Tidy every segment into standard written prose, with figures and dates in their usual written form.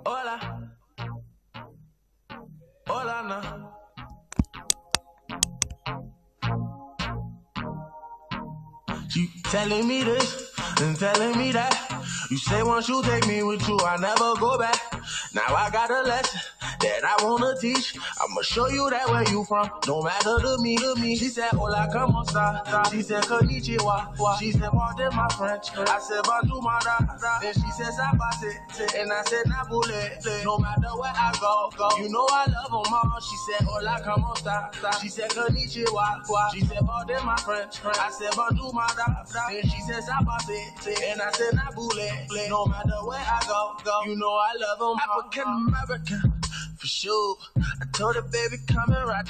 Hola, hola, no. She telling me this and telling me that. You say once you take me with you, I never go back. Now I got a lesson that I wanna teach. I'ma show you that where you from, no matter to me. She said, hola, como esta? She said, konnichiwa. She said, pardon my French. I said, bonjour, madame. Then she said, sabase. And I said, nabule. No matter where I go, you know I love them all. She said, hola, como esta? She said, konnichiwa. She said, pardon my French. I said, bonjour, madame. Then she said, sabase. And I said, nabule. No matter where I go, you know I love them all. African American. For sure, I told her, baby, come and ride the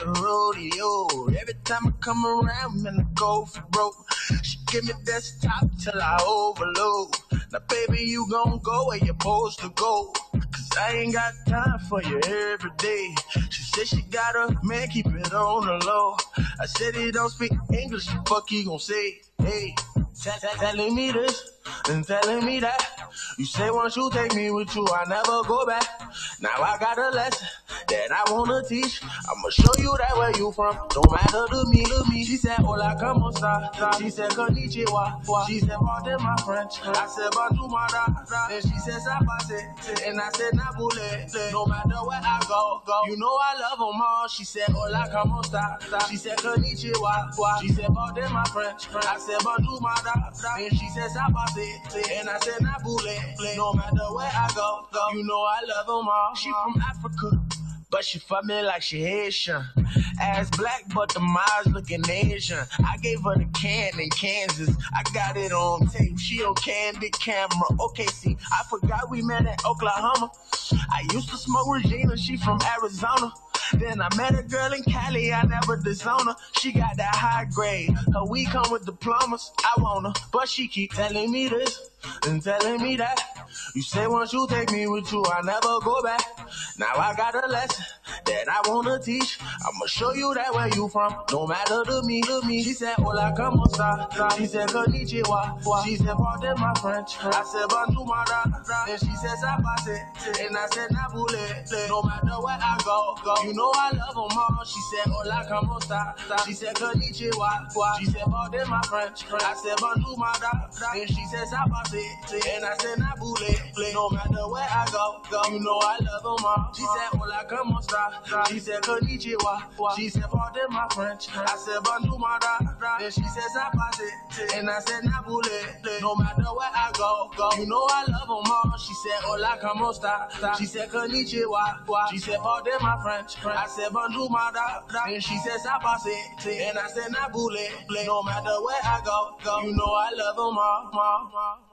rodeo. Every time I come around, man, I go for broke. She give me desktop till I overload. Now, baby, you gon' go where you're supposed to go. Cause I ain't got time for you every day. She said she got a man, keep it on the low. I said he don't speak English, fuck he gon' say, hey. Telling me this and telling me that. You say once you take me with you, I never go back. Now I got a lesson that I wanna teach. I'ma show you that where you from, no matter to me. She said, hola, como esta? She said, konnichiwa. She said, pardon my French. I said, bonjour, madame. Then she said, sabase. And I said, nabule. No matter where I go, you know I love them all. She said, hola, como esta? She said, konnichiwa. She said, pardon my French. I said, bonjour, madame. Then she said, sabase. And I said, nabule. No matter where I go, you know I love them all. She from Africa, but she fuck me like she Haitian. Ass black, but the eyes looking Asian. I gave her the can in Kansas. I got it on tape. She on candid camera. Okay, see, I forgot we met in Oklahoma. I used to smoke Regina. She from Arizona. Then I met a girl in Cali, I never disown her. She got that high grade, her weed come with diplomas. I want her, but she keep telling me this and telling me that. You say once you take me with you, I never go back. Now I got a lesson that I wanna teach. I'ma show you that where you from, no matter to me. She said, hola, como esta? She said, konnichiwa. She said, pardon my French. I said, bonjour, madame. Then she said, sabase. And I said, nabule. No matter where I go, you know I love them all. She said, hola, como esta? She said, konnichiwa. She said, pardon my French. I said, bonjour, madame. Then she said, sabase. And I said, nabule. No matter where I go, you know I love them all. She said, hola, como esta? She said, konnichiwa. She said, pardon my French. I said, bonjour, madame. Then she said, sabase. And I said, nabule. No matter where I go, you know I love them all. She said, hola, como esta? She said, konnichiwa. She said, pardon my French. I said, bonjour, madame. Then she said, sabase. And I said, nabule. No matter where I go, you know I love them all.